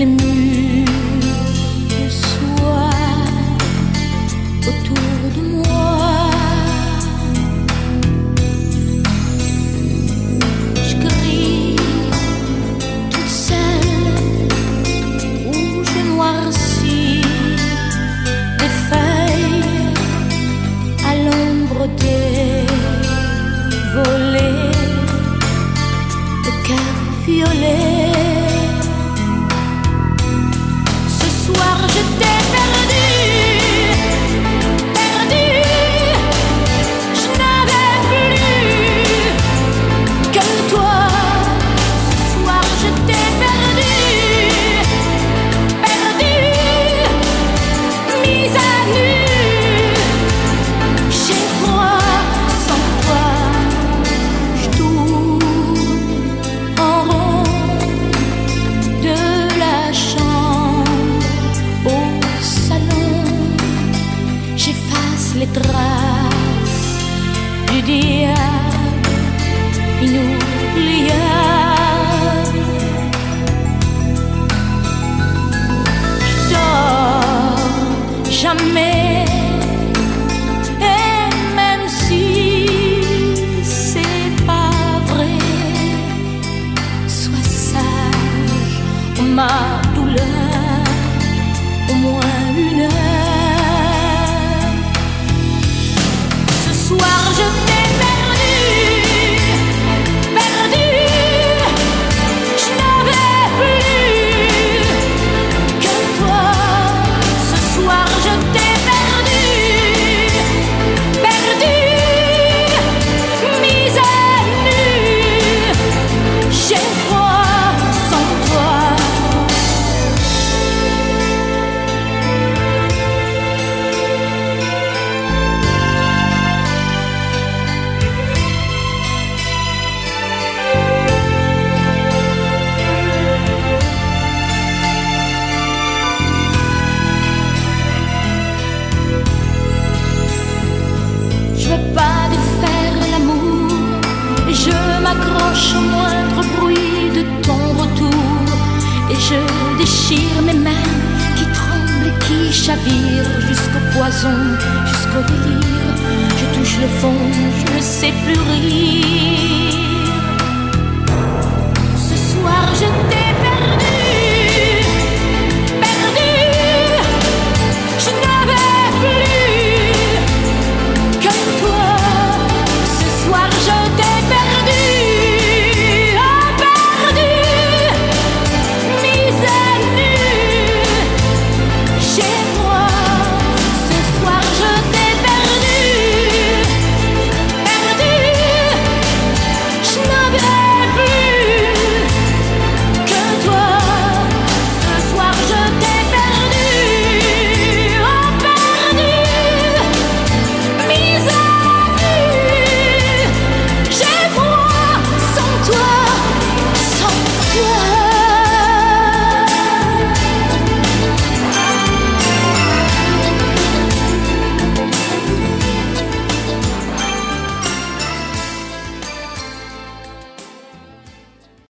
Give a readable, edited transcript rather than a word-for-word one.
les murs de soie autour de moi. Je crie toute seule où je noircis des feuilles à l'ombre des volets, le cœur violet. Ce soir je t'ai perdu, perdu. Je n'avais plus que toi. Ce soir je t'ai perdu, perdu, mise à nu. J'ai froid sans toi. Je tourne en rond de la chambre au salon. J'efface les traces du diable inoubliable. Je dors jamais, et même si c'est pas vrai, sois sage, ma douleur, au moins une heure. Ce soir je t'ai perdu, perdu. Je n'avais plus que toi. Ce soir je t'ai perdu, perdu, mise à nu. J'ai froid sans toi. Je veux pas défaire l'amour, et je m'accroche au moindre bruit de ton retour. Et je déchire mes mains qui tremblent et qui chavirent, jusqu'au poison, jusqu'au délire. Je touche le fond, je ne sais plus rire.